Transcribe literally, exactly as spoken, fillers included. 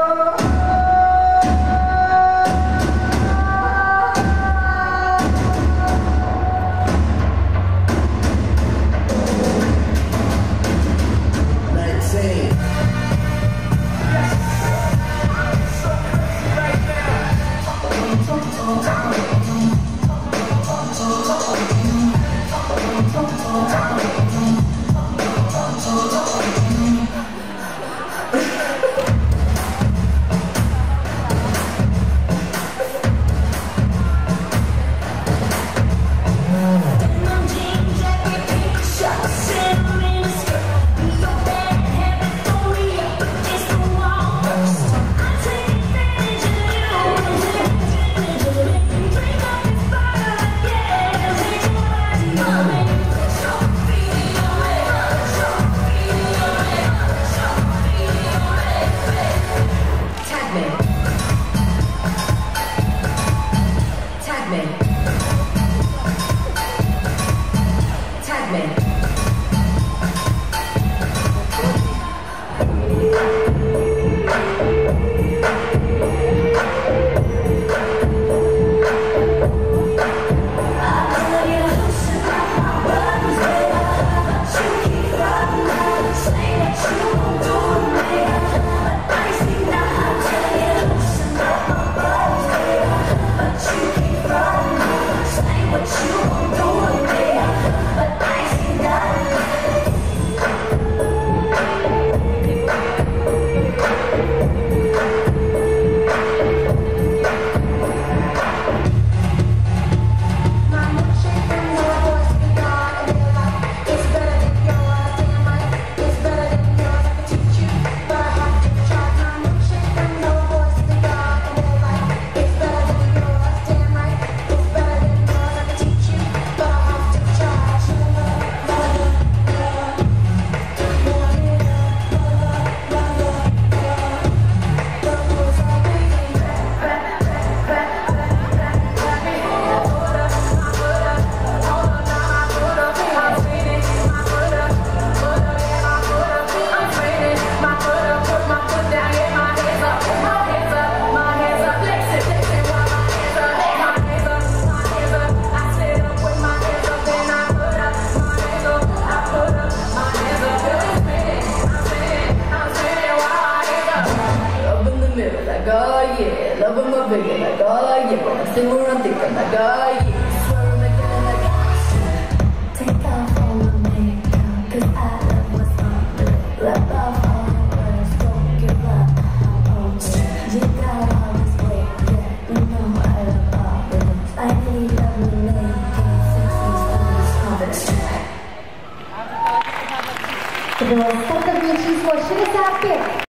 bigger like oh yeah, when I still run thinking like oh yeah, swear again like oh. Take off all the makeup, cause I love what's under it. Rub off all the words, don't give up. Oh, you got all this weight, yeah, you know I love all of this. I need lovely ladies, sexy, confidence. To było startowanie číslo šedesát pět.